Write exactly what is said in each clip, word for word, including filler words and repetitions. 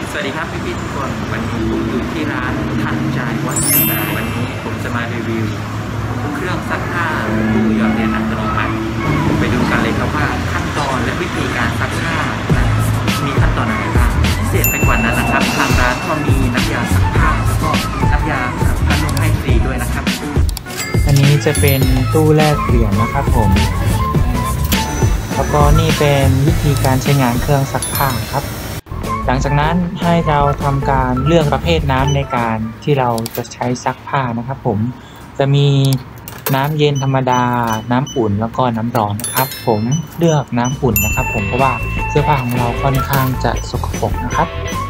สวัสดีครับพี่ๆทุกคนวันนี้ผมอยู่ที่ร้านทันใจวัดดาวันนี้ผมจะมารีวิวเครื่องซักผ้าตู้หยอดเหรียญอัตโนมัติไปดูกันเลยครับว่าขั้นตอนและวิธีการซักผ้ามีขั้นตอนอะไรบ้างพิเศษไปกว่านั้นนะครับทางร้านก็มีน้ำยาซักผ้าแล้วก็น้ำยาสำหรับผ้านุ่มให้ฟรีด้วยนะครับอันนี้จะเป็นตู้แลกเหรียญนะครับผมแล้วก็นี่เป็นวิธีการใช้งานเครื่องซักผ้าครับหลังจากนั้นให้เราทำการเลือกประเภทน้ำในการที่เราจะใช้ซักผ้านะครับผมจะมีน้ำเย็นธรรมดาน้ำอุ่นแล้วก็น้ำร้อนนะครับผมเลือกน้ำอุ่นนะครับผมเพราะว่าเสื้อผ้าของเราค่อนข้างจะสกปรกนะครับ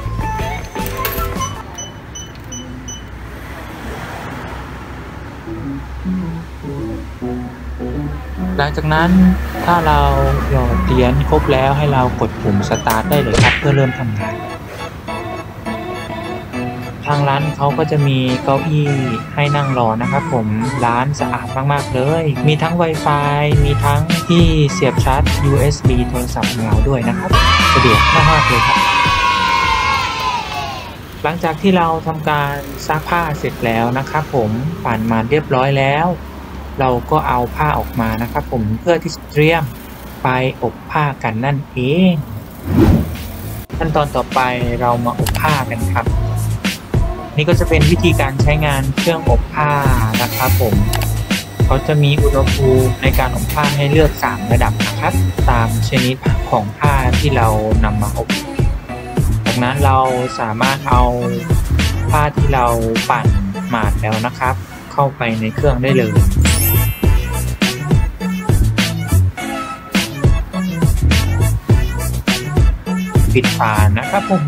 หลังจากนั้นถ้าเราหยอดเหรียญครบแล้วให้เรากดปุ่มสตาร์ทได้เลยครับเพื่อเริ่มทำงานทางร้านเขาก็จะมีเก้าอี้ให้นั่งรอนะครับผมร้านสะอาดมากๆเลยมีทั้ง Wi-Fi มีทั้งที่เสียบชาร์จ ยู เอส บี โทรศัพท์ของเราด้วยนะครับสะดวกมากๆเลยครับหลังจากที่เราทำการซักผ้าเสร็จแล้วนะครับผมผ่านมาเรียบร้อยแล้วเราก็เอาผ้าออกมานะครับผมเพื่อที่จะเตรียมไปอบผ้ากันนั่นเองขั้นตอนต่อไปเรามาอบผ้ากันครับนี่ก็จะเป็นวิธีการใช้งานเครื่องอบผ้านะครับผมเขาจะมีอุณหภูมิในการอบผ้าให้เลือกสามระดับนะครับตามชนิดของผ้าที่เรานำมาอบจากนั้นเราสามารถเอาผ้าที่เราปั่นหมาดแล้วนะครับเข้าไปในเครื่องได้เลยปิดฝานะครับผม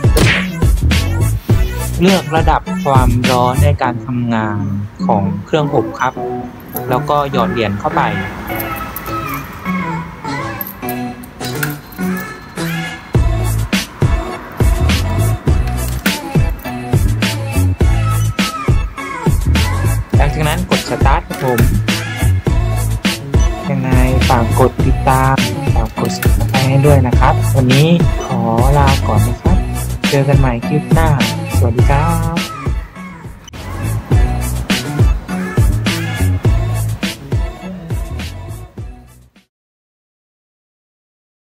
เลือกระดับความร้อนในการทำงานของเครื่องอบครับแล้วก็หยอดเหรียญเข้าไปหลังจากนั้นกดสตาร์ทครับผมยังไงฝากกดติดตามฝากกด ซับสไครบ์ ให้ด้วยนะครับวันนี้ขอลาก่อนนะครับเจอกันใหม่คลิปหน้าสวัสดีครับ